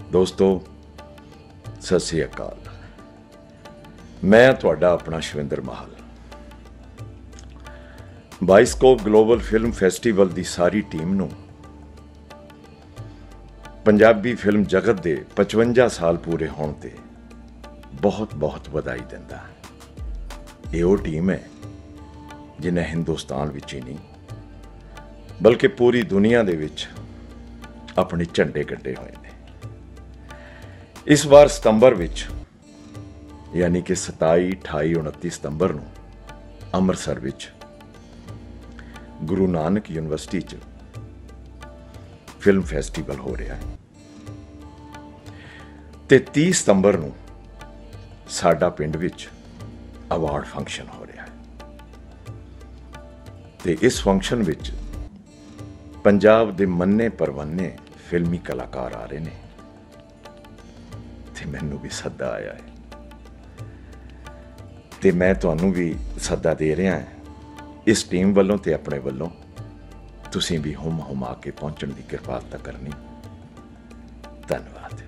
दोस्तों सत श्री अकाल। मैं तुहाडा अपना शविंदर Mahal. Bioscope global film festival की सारी टीम नूं पंजाबी फिल्म जगत के 55 साल पूरे होने ते बहुत बहुत बधाई दिंदा। ये वो टीम है जिन्हें हिंदुस्तान विच ही नहीं बल्कि पूरी दुनिया दे विच अपने झंडे कड्डे हुए ने। इस बार सितंबर विच यानी कि 27, 28, 29 सितंबर नूं अमृतसर विच गुरु नानक यूनिवर्सिटी च फिल्म फैसटीवल हो रहा है ते 30 सितंबर नूं साडा पिंड विच अवार्ड फंक्शन हो रहा है ते इस फंक्शन विच पंजाब दे मन्ने परवाने फिल्मी कलाकार आ रहे ने ते मैनू भी सद्दा आया है ते मैं तुहानू भी सद्दा दे रहा है इस टीम वालों ते अपने वालों। तुसीं भी हुम हुमा के पहुंचण की कृपालता करनी। धन्यवाद।